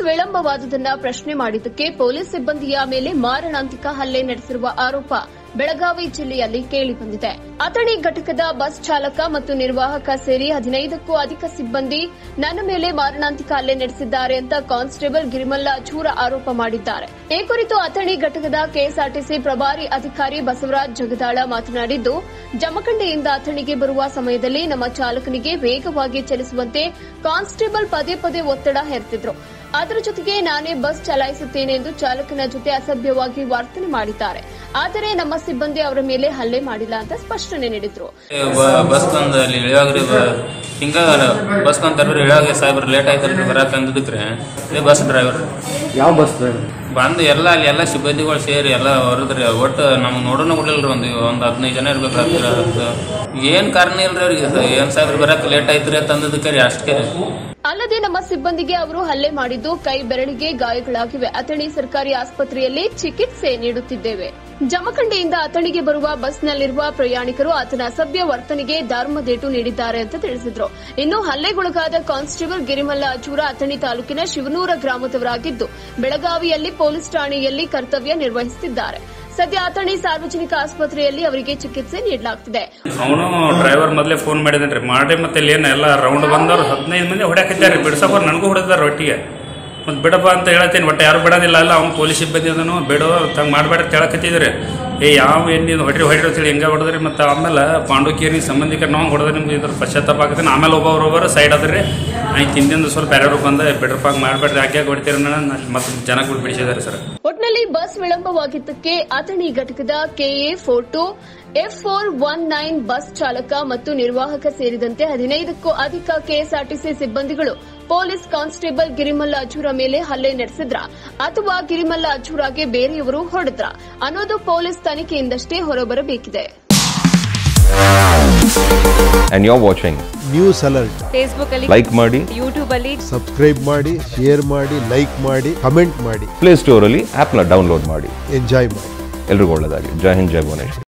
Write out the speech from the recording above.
ವಿಳಂಬವಾದುದನ್ನ ಪ್ರಶ್ನೆ ಮಾಡಿದ್ದಕ್ಕೆ ಪೊಲೀಸ್ ಸಿಬ್ಬಂದಿಯ ಮೇಲೆ ಮಾರಣಾಂತಿಕ ಹಲ್ಲೆ ನಡೆಸಿರುವ ಆರೋಪ ಬೆಳಗಾವಿ ಜಿಲ್ಲೆಯಲ್ಲಿ ಕೇಳಿಬಂದಿದೆ. ಅಥಣಿ ಘಟಕದ ಬಸ್ ಚಾಲಕ ಮತ್ತು ನಿರ್ವಾಹಕ ಸೇರಿ 15ಕ್ಕೂ ಅಧಿಕ ಸಿಬ್ಬಂದಿ ನನ್ನ ಮೇಲೆ ಮಾರಣಾಂತಿಕ ಹಲ್ಲೆ ನಡೆಸಿದ್ದಾರೆ ಅಂತ ಕಾನ್ಸ್ಟೇಬಲ್ ಗಿರಿಮಲ್ಲ ಅಜೂರ ಆರೋಪ ಮಾಡಿದ್ದಾರೆ. ಈ ಕುರಿತು ಅಥಣಿ ಘಟಕದ ಕೆಎಸ್ಆರ್ಟಿಸಿ ಪ್ರಭಾರಿ ಅಧಿಕಾರಿ ಬಸವರಾಜ್ ಜಗದಾಳ ಮಾತನಾಡಿದ್ದು, ಜಮಖಂಡಿಯಿಂದ ಅಥಣಿಗೆ ಬರುವ ಸಮಯದಲ್ಲಿ ನಮ್ಮ ಚಾಲಕನಿಗೆ ವೇಗವಾಗಿ ಚಲಿಸುವಂತೆ ಕಾನ್ಸ್ಟೇಬಲ್ ಪದೇ ಪದೇ ಒತ್ತಡ ಹೇರುತ್ತಿದ್ರು. ಅದರ ಜೊತೆಗೆ ನಾನೇ ಬಸ್ ಚಲಾಯಿಸುತ್ತೇನೆ ಎಂದು ಚಾಲಕನ ಜೊತೆ ಅಸಭ್ಯವಾಗಿ ವರ್ತನೆ ಮಾಡಿದ್ದಾರೆ. ಆದರೆ ನಮ್ಮ ಸಿಬ್ಬಂದಿ ಅವರ ಮೇಲೆ ಹಲ್ಲೆ ಮಾಡಿಲ್ಲ ಅಂತ ಸ್ಪಷ್ಟನೆ ನೀಡಿದ್ರು. ಬಸ್ ಹಿಂಗ ಬಸ್ ಇಳಾಗ ಸಾಹೇಬ್ರ ಲೇಟ್ ಆಯ್ತಲ್ರಿ ಬರಕ್ ಅಂದದಕ್ರಿ ಬಸ್ ಡ್ರೈವರ್ ಯಾವ ಬಸ್ ಡ್ರೈವರ್ ಬಂದು ಎಲ್ಲ ಸಿಬ್ಬಂದಿಗಳು ಸೇರಿ ಎಲ್ಲ ಹೊರದ್ರಿ. ಒಟ್ಟು ನಮ್ ನೋಡೋಣ ಬಿಡಲ್ರಿ. ಒಂದ್ 15 ಜನ ಇರ್ಬೇಕಾಗ್ತಿರ. ಏನ್ ಕಾರಣ ಇಲ್ರಿ ಅವ್ರಿಗೆ. ಏನ್ ಸಾಹೇಬ್ರ ಬರಕ್ ಲೇಟ್ ಆಯ್ತ್ರಿ ಅಂತ ಅಂದದಕ್ಕೆ ಅಷ್ಟೇ. ಅಲ್ಲದೆ ನಮ್ಮ ಸಿಬ್ಬಂದಿಗೆ ಅವರು ಹಲ್ಲೆ ಮಾಡಿದ್ದು ಕೈ ಬೆರಳಿಗೆ ಗಾಯಗಳಾಗಿವೆ. ಅಥಣಿ ಸರ್ಕಾರಿ ಆಸ್ಪತ್ರೆಯಲ್ಲಿ ಚಿಕಿತ್ಸೆ ನೀಡುತ್ತಿದ್ದೇವೆ. ಜಮಖಂಡಿಯಿಂದ ಅಥಣಿಗೆ ಬರುವ ಬಸ್ನಲ್ಲಿರುವ ಪ್ರಯಾಣಿಕರು ಆತನ ಅಸಭ್ಯ ವರ್ತನೆಗೆ ಧರ್ಮದೇಟು ನೀಡಿದ್ದಾರೆ ಅಂತ ತಿಳಿಸಿದ್ರು. ಇನ್ನು ಹಲ್ಲೆಗೊಳಗಾದ ಕಾನ್ಸ್ಟೇಬಲ್ ಗಿರಿಮಲ್ಲ ಅಜೂರ ಅಥಣಿ ತಾಲೂಕಿನ ಶಿವನೂರ ಗ್ರಾಮದವರಾಗಿದ್ದು ಬೆಳಗಾವಿಯಲ್ಲಿ ಪೊಲೀಸ್ ಠಾಣೆಯಲ್ಲಿ ಕರ್ತವ್ಯ ನಿರ್ವಹಿಸುತ್ತಿದ್ದಾರೆ. ಸದ್ಯ ಅಥಣಿ ಸಾರ್ವಜನಿಕ ಆಸ್ಪತ್ರೆಯಲ್ಲಿ ಅವರಿಗೆ ಚಿಕಿತ್ಸೆ ನೀಡಲಾಗುತ್ತಿದೆ. ಅವನು ಡ್ರೈವರ್ ಮೊದಲೇ ಫೋನ್ ಮಾಡಿದ್ರಿ ಮಾಡಿ ಮತ್ತೆ ಎಲ್ಲ ರೌಂಡ್ ಬಂದವ್ರು 15 ಮಂದಿ ಹೊಡ್ಯಾಕಿದ್ದಾರೆ. ಬಿಡ್ಸೋರು ನನಗೂ ಹೊಡೆದಾರ ಒಟ್ಟಿಗೆ. ಮತ್ತೆ ಬಿಡಪ್ಪ ಅಂತ ಹೇಳತ್ತೀನಿ. ಒಟ್ಟು ಯಾರು ಬಿಡೋದಿಲ್ಲ. ಅಲ್ಲ ಅವ್ನು ಪೊಲೀಸ್ ಸಿಬ್ಬಂದಿ ಅದನ್ನು ಬಿಡೋ ತಂಗೆ ಮಾಡಬೇಡ ಹೇಳಕತ್ತಿದ್ರಿ. ಯಾವ ಏನು ಹೊಡ್ರಿ ಅಂತೇಳಿ ಹೆಂಗೆ ಹೊಡೆದ್ರಿ. ಮತ್ತು ಆಮೇಲೆ ಪಾಂಡುಕೇರಿ ಸಂಬಂಧಿಕರು ನಾವು ಹೊಡೆದ್ರೆ ನಿಮ್ಗೆ ಇದ್ರ ಪಶ್ಚಾತ್ತಾಪ ಆಗ್ತೀನಿ. ಆಮೇಲೆ ಒಬ್ಬರು ಸೈಡ್ ಆದ್ರಿ ಆಯ್ತು ಹಿಂದಿಂದ ಸ್ವಲ್ಪ ಬೇರೆಯವ್ರು ಬಂದ ಬಿಡ್ರಪ್ಪ ಮಾಡಬೇಡ್ರಿ ಯಾಕೆ ಹೊಡಿತೀರ ಮತ್ತೆ ಜನಗಳು ಬಿಡಿಸಿದ್ದಾರೆ ಸರ್. ಒಟ್ಟಿನಲ್ಲಿ ಬಸ್ ವಿಳಂಬವಾಗಿದ್ದಕ್ಕೆ ಅಥಣಿ ಘಟಕದ KA42 F419 ಬಸ್ ಚಾಲಕ ಮತ್ತು ನಿರ್ವಾಹಕ ಸೇರಿದಂತೆ 15ಕ್ಕೂ ಅಧಿಕ ಕೆಎಸ್ಆರ್ಟಿಸಿ ಸಿಬ್ಬಂದಿಗಳು ಪೊಲೀಸ್ ಕಾನ್ಸ್ಟೇಬಲ್ ಗಿರಿಮಲ್ಲ ಅಜೂರ ಮೇಲೆ ಹಲ್ಲೆ ನಡೆಸಿದ್ರ ಅಥವಾ ಗಿರಿಮಲ್ಲ ಅಜೂರಾಗೆ ಬೇರೆಯವರು ಹೊಡೆದ್ರ ಅನ್ನೋದು ಪೊಲೀಸ್ ತನಿಖೆಯಿಂದಷ್ಟೇ ಹೊರಬರಬೇಕಿದೆ. And you're watching News Alert. Facebook ಅಲ್ಲಿ like ಮಾಡಿ, YouTube ಅಲ್ಲಿ ಸಬ್ಸ್ಕ್ರೈಬ್ ಮಾಡಿ, ಶೇರ್ ಮಾಡಿ, ಲೈಕ್ ಮಾಡಿ, ಕಮೆಂಟ್ ಮಾಡಿ. ಪ್ಲೇ ಸ್ಟೋರ್ ಅಲ್ಲಿ ಆಪ್ ನ ಡೌನ್ಲೋಡ್ ಮಾಡಿ. ಎಂಜಾಯ್ ಮಾಡಿ. ಎಲ್ರಿಗೂ ಒಳ್ಳೆಯದಾಗಲಿ. ಜೈ ಹಿಂದ್, ಜೈ ಭುವನೇಶ್ವರಿ.